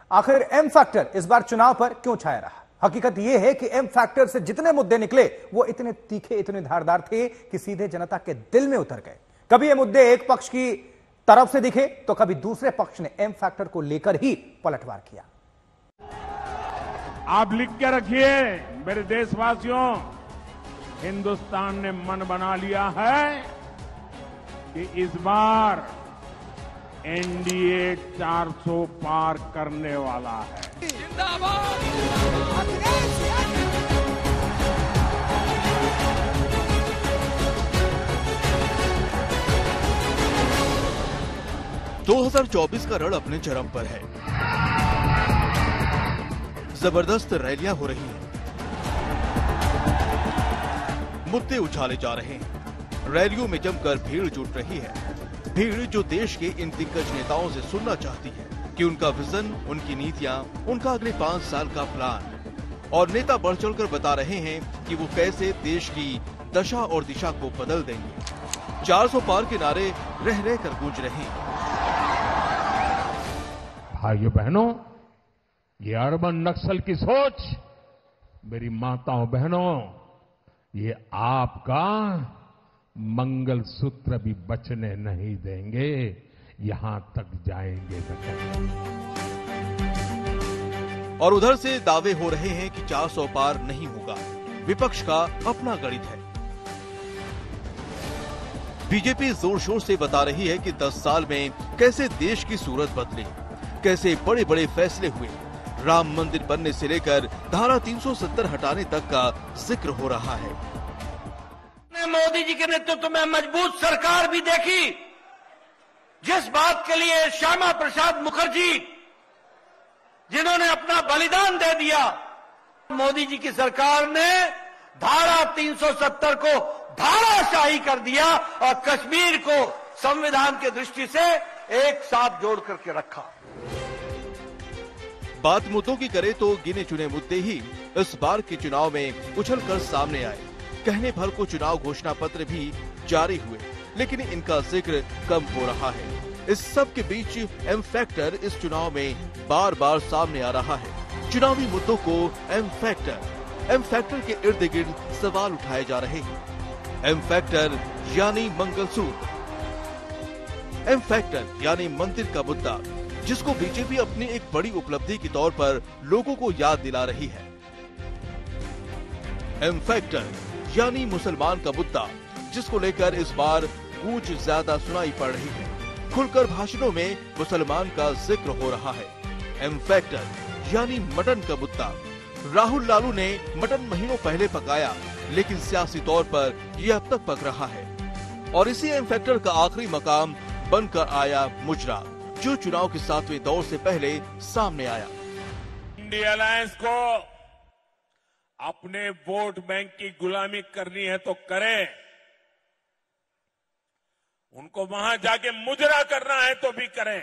आखिर M factor इस बार चुनाव पर क्यों छाया रहा? हकीकत यह है कि एम फैक्टर से जितने मुद्दे निकले वो इतने तीखे, इतने धारदार थे कि सीधे जनता के दिल में उतर गए। कभी ये मुद्दे एक पक्ष की तरफ से दिखे तो कभी दूसरे पक्ष ने एम फैक्टर को लेकर ही पलटवार किया। आप लिख के रखिए मेरे देशवासियों, हिंदुस्तान ने मन बना लिया है कि इस बार एनडीए 400 पार करने वाला है। जिंदाबाद। 2024 का रण अपने चरम पर है। जबरदस्त रैलियां हो रही हैं, मुद्दे उछाले जा रहे हैं, रैलियों में जमकर भीड़ जुट रही है। भीड़ जो देश के इन दिग्गज नेताओं से सुनना चाहती है कि उनका विजन, उनकी नीतियां, उनका अगले 5 साल का प्लान। और नेता बढ़ चढ़कर बता रहे हैं कि वो कैसे देश की दशा और दिशा को बदल देंगे। 400 पार के नारे रह रह कर गूंज रहे हैं। भाइयों बहनों, ये अर्बन नक्सल की सोच, मेरी माताओं बहनों, ये आपका मंगलसूत्र भी बचने नहीं देंगे, यहां तक जाएंगे। और उधर से दावे हो रहे हैं कि 400 पार नहीं होगा। विपक्ष का अपना गणित है। बीजेपी जोर शोर से बता रही है कि 10 साल में कैसे देश की सूरत बदली, कैसे बड़े बड़े फैसले हुए। राम मंदिर बनने से लेकर धारा 370 हटाने तक का जिक्र हो रहा है। मोदी जी के नेतृत्व में मजबूत सरकार भी देखी, जिस बात के लिए श्यामा प्रसाद मुखर्जी जिन्होंने अपना बलिदान दे दिया, मोदी जी की सरकार ने धारा 370 को धाराशाही कर दिया और कश्मीर को संविधान की दृष्टि से एक साथ जोड़ करके रखा। बात मुद्दों की करे तो गिने चुने मुद्दे ही इस बार के चुनाव में उछलकर सामने आए। कहने भर को चुनाव घोषणा पत्र भी जारी हुए, लेकिन इनका जिक्र कम हो रहा है। इस सब के बीच एम फैक्टर इस चुनाव में बार बार सामने आ रहा है। चुनावी मुद्दों को एम फैक्टर के इर्द गिर्द सवाल उठाए जा रहे हैं। एम फैक्टर यानी मंगलसूत्र, एम फैक्टर यानी मंदिर का मुद्दा, जिसको बीजेपी अपनी एक बड़ी उपलब्धि के तौर पर लोगों को याद दिला रही है। एम फैक्टर यानी मुसलमान का मुद्दा, जिसको लेकर इस बार गूंज ज्यादा सुनाई पड़ रही है। खुलकर भाषणों में मुसलमान का जिक्र हो रहा है। एम फैक्टर यानी मटन का मुद्दा। राहुल लालू ने मटन महीनों पहले पकाया, लेकिन सियासी तौर पर यह अब तक पक रहा है। और इसी एम फैक्टर का आखिरी मकाम बनकर आया मुजरा, जो चुनाव के 7वें दौर से पहले सामने आया। इंडिया अलायंस को अपने वोट बैंक की गुलामी करनी है तो करें, उनको वहां जाके मुजरा करना है तो भी करें।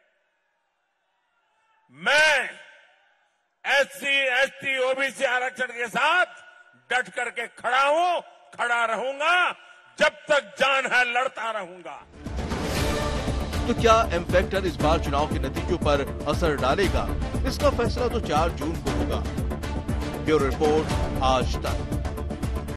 मैं एससी, एसटी, ओबीसी आरक्षण के साथ डट करके खड़ा हूं, खड़ा रहूंगा, जब तक जान है लड़ता रहूंगा। तो क्या एम फैक्टर इस बार चुनाव के नतीजों पर असर डालेगा? इसका फैसला तो 4 जून को होगा। ब्यूरो रिपोर्ट, आज तक।